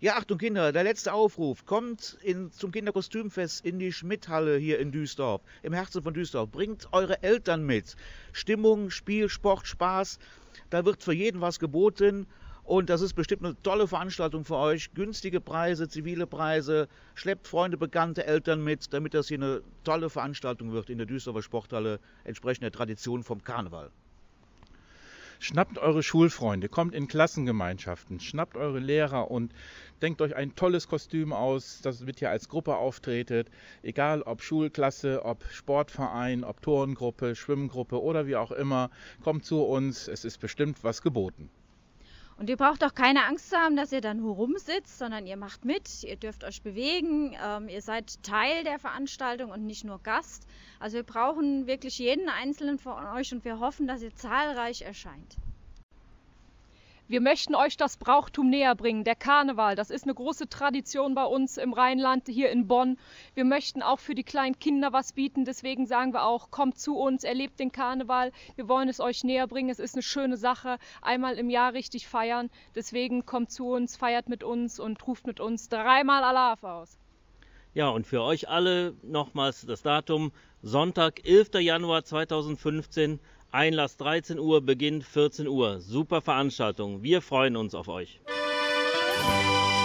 Ja, Achtung Kinder, der letzte Aufruf. Kommt zum Kinderkostümfest in die Schmidthalle hier in Duisdorf, im Herzen von Duisdorf. Bringt eure Eltern mit. Stimmung, Spiel, Sport, Spaß. Da wird für jeden was geboten. Und das ist bestimmt eine tolle Veranstaltung für euch. Günstige Preise, zivile Preise. Schleppt Freunde, Bekannte, Eltern mit, damit das hier eine tolle Veranstaltung wird in der Duisdorfer Sporthalle, entsprechend der Tradition vom Karneval. Schnappt eure Schulfreunde, kommt in Klassengemeinschaften, schnappt eure Lehrer und denkt euch ein tolles Kostüm aus, das mit hier als Gruppe auftretet. Egal ob Schulklasse, ob Sportverein, ob Turngruppe, Schwimmgruppe oder wie auch immer, kommt zu uns, es ist bestimmt was geboten. Und ihr braucht auch keine Angst zu haben, dass ihr dann nur rumsitzt, sondern ihr macht mit, ihr dürft euch bewegen, ihr seid Teil der Veranstaltung und nicht nur Gast. Also wir brauchen wirklich jeden Einzelnen von euch und wir hoffen, dass ihr zahlreich erscheint. Wir möchten euch das Brauchtum näher bringen, der Karneval. Das ist eine große Tradition bei uns im Rheinland, hier in Bonn. Wir möchten auch für die kleinen Kinder was bieten, deswegen sagen wir auch, kommt zu uns, erlebt den Karneval. Wir wollen es euch näher bringen, es ist eine schöne Sache, einmal im Jahr richtig feiern. Deswegen kommt zu uns, feiert mit uns und ruft mit uns dreimal Allah aus. Ja, und für euch alle nochmals das Datum, Sonntag, 11. Januar 2015, Einlass 13 Uhr, Beginn 14 Uhr. Super Veranstaltung. Wir freuen uns auf euch.